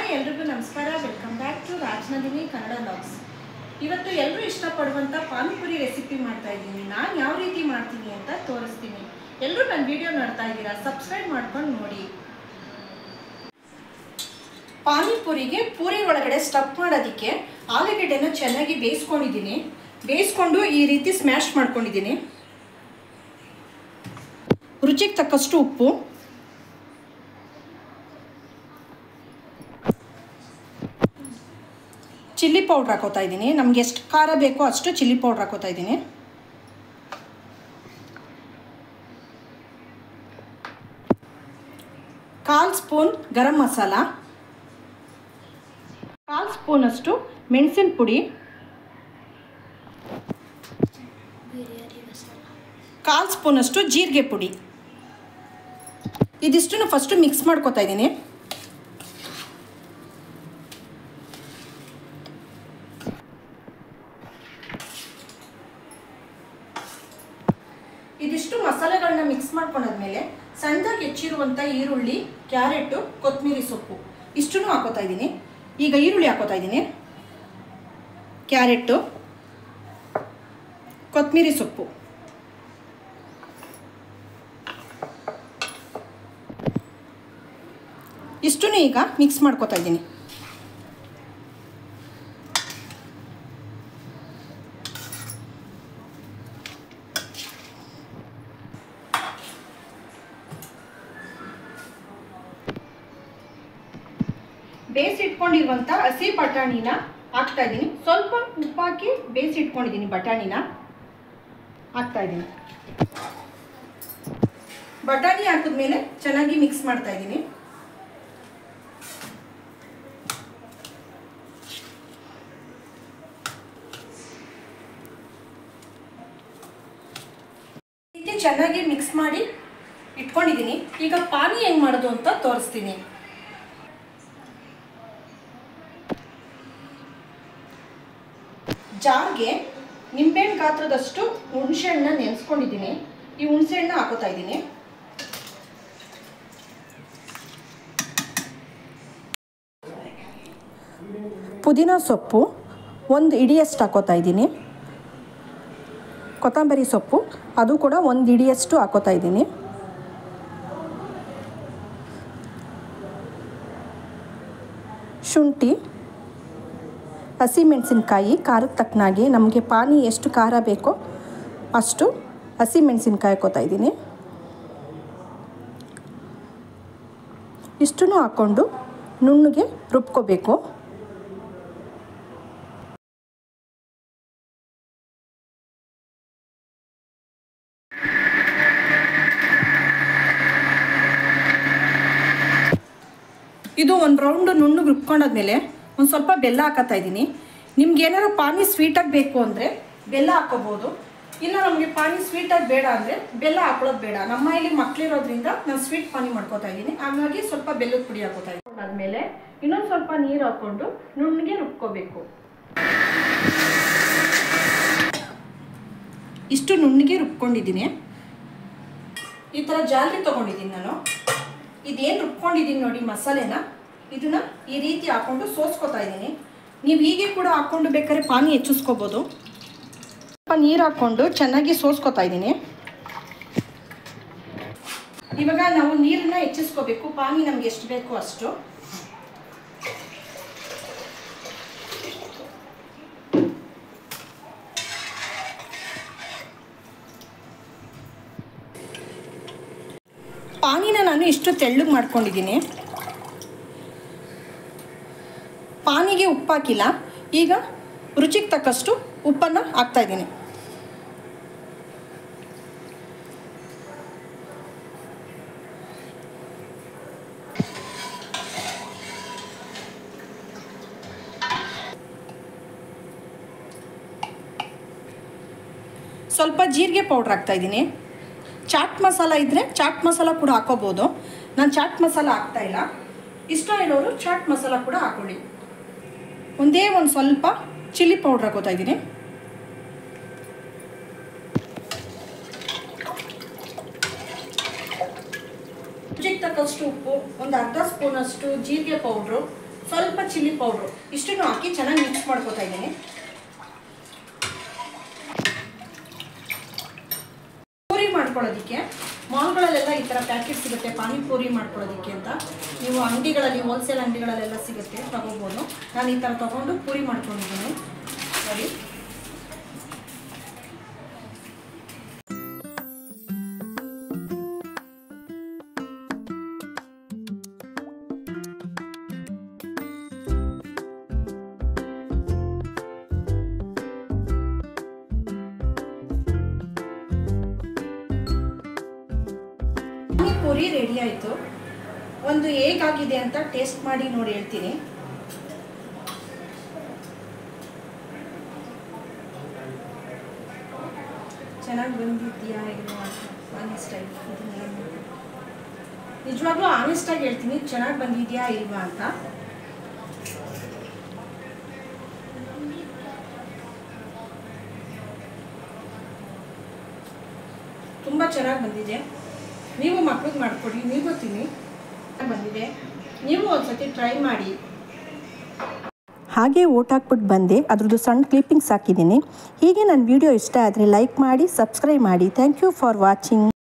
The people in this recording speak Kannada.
ಎಲ್ರಿಗೂ ನಮಸ್ಕಾರ. Welcome back to Rajanandini Kannada vlogs. ಇವತ್ತು ಎಲ್ಲರೂ ಇಷ್ಟಪಡುವಂಥ ಪಾನಿಪುರಿ ರೆಸಿಪಿ ಮಾಡ್ತಾ ಇದ್ದೀನಿ. ನಾನು ಯಾವ ರೀತಿ ಮಾಡ್ತೀನಿ ಅಂತ ತೋರಿಸ್ತೀನಿ. ಎಲ್ಲರೂ ನನ್ನ ವಿಡಿಯೋ ನೋಡ್ತಾ ಇದ್ದೀರಾ, ಸಬ್ಸ್ಕ್ರೈಬ್ ಮಾಡ್ಕೊಂಡು ನೋಡಿ. ಪಾನಿಪುರಿಗೆ ಪೂರಿ ಒಳಗಡೆ ಸ್ಟಫ್ ಮಾಡೋದಕ್ಕೆ ಆಲೂಗೆಡ್ಡೆನ ಚೆನ್ನಾಗಿ ಬೇಯಿಸ್ಕೊಂಡಿದ್ದೀನಿ. ಬೇಯಿಸ್ಕೊಂಡು ಈ ರೀತಿ ಸ್ಮ್ಯಾಶ್ ಮಾಡ್ಕೊಂಡಿದ್ದೀನಿ. ರುಚಿಗೆ ತಕ್ಕಷ್ಟು ಉಪ್ಪು, ಚಿಲ್ಲಿ ಪೌಡ್ರ್ ಹಾಕೋತಾ ಇದ್ದೀನಿ. ನಮಗೆ ಎಷ್ಟು ಖಾರ ಬೇಕೋ ಅಷ್ಟು ಚಿಲ್ಲಿ ಪೌಡ್ರ್ ಹಾಕೋತಾ ಇದ್ದೀನಿ. ಕಾಲು ಸ್ಪೂನ್ ಗರಂ ಮಸಾಲ, ಕಾಲು ಸ್ಪೂನಷ್ಟು ಮೆಣಸಿನ ಪುಡಿ, ಕಾಲು ಸ್ಪೂನಷ್ಟು ಜೀರಿಗೆ ಪುಡಿ. ಇದಿಷ್ಟನ್ನು ಫಸ್ಟು ಮಿಕ್ಸ್ ಮಾಡ್ಕೋತಾ ಇದ್ದೀನಿ. ಇದಿಷ್ಟು ಮಸಾಲೆಗಳನ್ನ ಮಿಕ್ಸ್ ಮಾಡ್ಕೊಂಡಾದ್ಮೇಲೆ ಸಣ್ಣದಾಗಿ ಹೆಚ್ಚಿರುವಂಥ ಈರುಳ್ಳಿ, ಕ್ಯಾರೆಟು, ಕೊತ್ತಂಬರಿ ಸೊಪ್ಪು ಇಷ್ಟನ್ನು ಹಾಕೋತಾ ಇದ್ದೀನಿ. ಈಗ ಈರುಳ್ಳಿ ಹಾಕೋತಾ ಇದ್ದೀನಿ, ಕ್ಯಾರೆಟು, ಕೊತ್ತಂಬರಿ ಸೊಪ್ಪು, ಇಷ್ಟನ್ನು ಈಗ ಮಿಕ್ಸ್ ಮಾಡ್ಕೋತಾ ಇದ್ದೀನಿ. ಬೇಯಿಸಿಟ್ಕೊಂಡಿರುವಂಥ ಹಸಿ ಬಟಾಣಿನ ಹಾಕ್ತಾ ಇದ್ದೀನಿ. ಸ್ವಲ್ಪ ಉಪ್ಪಾಕಿ ಬೇಯಿಸಿಟ್ಕೊಂಡಿದ್ದೀನಿ. ಬಟಾಣಿನ ಹಾಕ್ತಾ ಇದ್ದೀನಿ. ಬಟಾಣಿ ಹಾಕಿದ್ಮೇಲೆ ಚೆನ್ನಾಗಿ ಮಿಕ್ಸ್ ಮಾಡ್ತಾ ಇದ್ದೀನಿ. ಇದು ಚೆನ್ನಾಗಿ ಮಿಕ್ಸ್ ಮಾಡಿ ಇಟ್ಕೊಂಡಿದ್ದೀನಿ. ಈಗ ಪಾನಿ ಹೆಂಗೆ ಮಾಡೋದು ಅಂತ ತೋರಿಸ್ತೀನಿ. ಜಾರ್ಗೆ ನಿಂಬೆಹಣ್ಣು ಗಾತ್ರದಷ್ಟು ಹುಣಸೆಹಣ್ಣನ್ನ ನೆನೆಸ್ಕೊಂಡಿದ್ದೀನಿ. ಈ ಹುಣಸೆಹಣ್ಣು ಹಾಕೋತಾ ಇದ್ದೀನಿ. ಪುದೀನ ಸೊಪ್ಪು ಒಂದು ಇಡಿಯಷ್ಟು ಹಾಕೋತಾ ಇದ್ದೀನಿ. ಕೊತ್ತಂಬರಿ ಸೊಪ್ಪು ಅದು ಕೂಡ ಒಂದು ಇಡಿಯಷ್ಟು ಹಾಕೋತಾ ಇದ್ದೀನಿ. ಶುಂಠಿ, ಹಸಿಮೆಣಸಿನ್ಕಾಯಿ ಖಾರಕ್ಕೆ ತಕ್ಕನಾಗಿ ನಮಗೆ ಪಾನಿ ಎಷ್ಟು ಖಾರ ಬೇಕೋ ಅಷ್ಟು ಹಸಿಮೆಣಸಿನ್ಕಾಯಿ ಹಾಕೋತಾ ಇದ್ದೀನಿ. ಇಷ್ಟನ್ನು ಹಾಕ್ಕೊಂಡು ನುಣ್ಣಗೆ ರುಬ್ಕೋಬೇಕು. ಇದು ಒಂದು ರೌಂಡು ನುಣ್ಣಗೆ ರುಬ್ಕೊಂಡಾದ್ಮೇಲೆ ಒಂದು ಸ್ವಲ್ಪ ಬೆಲ್ಲ ಹಾಕೋತಾ ಇದ್ದೀನಿ. ನಿಮ್ಗೆ ಏನಾದ್ರು ಪಾನಿ ಸ್ವೀಟಾಗಿ ಬೇಕು ಅಂದರೆ ಬೆಲ್ಲ ಹಾಕೋಬೋದು. ಇಲ್ಲ ನಮಗೆ ಪಾನಿ ಸ್ವೀಟಾಗಿ ಬೇಡ ಅಂದರೆ ಬೆಲ್ಲ ಹಾಕೊಳ್ಳೋದು ಬೇಡ. ನಮ್ಮ ಇಲ್ಲಿ ಮಕ್ಕಳಿರೋದ್ರಿಂದ ನಾನು ಸ್ವೀಟ್ ಪಾನಿ ಮಾಡ್ಕೋತಾ ಇದ್ದೀನಿ. ಹಾಗಾಗಿ ಸ್ವಲ್ಪ ಬೆಲ್ಲದ ಪುಡಿ ಹಾಕೋತಾ ಇದ್ದೀನಿ. ಆದಮೇಲೆ ಇನ್ನೊಂದು ಸ್ವಲ್ಪ ನೀರು ಹಾಕ್ಕೊಂಡು ನುಣ್ಣಗೆ ರುಬ್ಕೋಬೇಕು. ಇಷ್ಟು ನುಣ್ಣಗೆ ರುಬ್ಕೊಂಡಿದ್ದೀನಿ. ಈ ಥರ ಜಾಲರಿ ತೊಗೊಂಡಿದ್ದೀನಿ ನಾನು. ಇದೇನು ರುಬ್ಕೊಂಡಿದ್ದೀನಿ ನೋಡಿ ಮಸಾಲೆನ, ಇದನ್ನ ಈ ರೀತಿ ಹಾಕ್ಕೊಂಡು ಸೋಸ್ಕೋತಾ ಇದ್ದೀನಿ. ನೀವು ಹೀಗೆ ಕೂಡ ಹಾಕ್ಕೊಂಡು ಬೇಕಾದ್ರೆ ಪಾನಿ ಹೆಚ್ಚಿಸ್ಕೋಬೋದು. ಸ್ವಲ್ಪ ನೀರು ಹಾಕ್ಕೊಂಡು ಚೆನ್ನಾಗಿ ಸೋಸ್ಕೋತಾ ಇದ್ದೀನಿ. ಇವಾಗ ನಾವು ನೀರನ್ನ ಹೆಚ್ಚಿಸ್ಕೋಬೇಕು. ಪಾನಿ ನಮ್ಗೆ ಎಷ್ಟು ಬೇಕೋ ಅಷ್ಟು. ಪಾನಿನ ನಾನು ಇಷ್ಟು ತೆಳ್ಳಗೆ ಮಾಡ್ಕೊಂಡಿದ್ದೀನಿ. ಪಾನಿಗೆ ಉಪ್ಪು ಹಾಕಿಲ್ಲ. ಈಗ ರುಚಿಗೆ ತಕ್ಕಷ್ಟು ಉಪ್ಪನ್ನು ಹಾಕ್ತಾ ಇದ್ದೀನಿ. ಸ್ವಲ್ಪ ಜೀರಿಗೆ ಪೌಡ್ರ್ ಹಾಕ್ತಾ ಇದ್ದೀನಿ. ಚಾಟ್ ಮಸಾಲ ಇದ್ದರೆ ಚಾಟ್ ಮಸಾಲ ಕೂಡ ಹಾಕೋಬೋದು. ನಾನು ಚಾಟ್ ಮಸಾಲ ಹಾಕ್ತಾ ಇಲ್ಲ. ಇಷ್ಟ ಇರೋರು ಚಾಟ್ ಮಸಾಲ ಕೂಡ ಹಾಕೊಳ್ಳಿ. ಒಂದೇ ಒಂದು ಸ್ವಲ್ಪ ಚಿಲ್ಲಿ ಪೌಡ್ರ್ ಹಾಕೋತಾ ಇದ್ದೀನಿ. ರುಚಿಗೆ ತಕ್ಕಷ್ಟು ಉಪ್ಪು, ಒಂದು ಅರ್ಧ ಸ್ಪೂನಷ್ಟು ಜೀರಿಗೆ ಪೌಡ್ರು, ಸ್ವಲ್ಪ ಚಿಲ್ಲಿ ಪೌಡ್ರು ಇಷ್ಟನ್ನು ಹಾಕಿ ಚೆನ್ನಾಗಿ ಮಿಕ್ಸ್ ಮಾಡ್ಕೊತಾ ಇದ್ದೀನಿ. ಪೂರಿ ಮಾಡ್ಕೊಳ್ಳೋದಕ್ಕೆ ಮಾಲ್ಗಳಲ್ಲೆಲ್ಲ ಈ ಥರ ಪ್ಯಾಕೆಟ್ ಸಿಗುತ್ತೆ ಪಾನಿಪೂರಿ ಮಾಡ್ಕೊಳ್ಳೋದಕ್ಕೆ ಅಂತ. ನೀವು ಅಂಗಡಿಗಳಲ್ಲಿ ಹೋಲ್ಸೇಲ್ ಅಂಗಡಿಗಳಲ್ಲೆಲ್ಲ ಸಿಗುತ್ತೆ, ತಗೋಬೋದು. ನಾನು ಈ ಥರ ತೊಗೊಂಡು ಪೂರಿ ಮಾಡ್ಕೊಂಡಿದ್ದೀನಿ ನೋಡಿ. ಪೂರಿ ರೆಡಿ ಆಯಿತು. ಒಂದು ಹೇಗಾಗಿದೆ ಅಂತ ಟೇಸ್ಟ್ ಮಾಡಿ ನೋಡಿ ಹೇಳ್ತೀನಿ. ಚೆನ್ನಾಗಿ ಬಂದಿದೆಯಾ ಇಲ್ವಾ ಆನೆಸ್ಟ್ ಆಗಿ, ನಿಜವಾಗ್ಲೂ ಆನೆಸ್ಟ್ ಆಗಿ ಹೇಳ್ತೀನಿ, ಚೆನ್ನಾಗಿ ಬಂದಿದೆಯಾ ಇಲ್ವಾ ಅಂತ. ತುಂಬ ಚೆನ್ನಾಗಿ ಬಂದಿದೆ. ನೀವು ಮಕ್ಳಿಗೆ ಮಾಡಿಕೊಡಿ, ನೀವು ತಿನ್ನಿ. ಬಂದಿದೆ, ನೀವು ಒಂದ್ಸತಿ ಟ್ರೈ ಮಾಡಿ. ಹಾಗೆ ಓಟ್ ಹಾಕ್ಬಿಟ್ಟು ಬಂದೆ, ಅದ್ರದ್ದು ಸಣ್ಣ ಕ್ಲಿಪ್ಪಿಂಗ್ಸ್ ಹಾಕಿದ್ದೀನಿ. ಹೀಗೆ ನನ್ನ ವಿಡಿಯೋ ಇಷ್ಟ ಆದರೆ ಲೈಕ್ ಮಾಡಿ, ಸಬ್ಸ್ಕ್ರೈಬ್ ಮಾಡಿ. Thank you for watching.